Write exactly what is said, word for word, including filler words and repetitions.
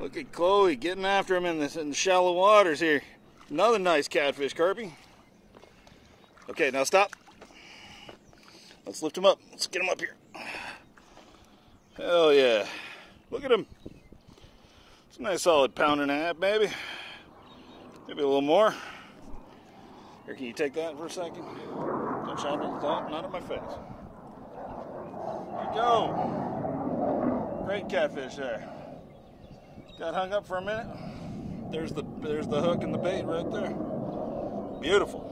Look at Chloe getting after him in, this, in the shallow waters here. Another nice catfish, Carpy. Okay, now stop. Let's lift him up. Let's get him up here. Hell yeah. Look at him. It's a nice solid pound and a half, maybe. Maybe a little more. Here, can you take that for a second? Don't shine it. Don't, not in my face. There you go. Great catfish there. Got hung up for a minute. There's the there's the hook and the bait right there. Beautiful.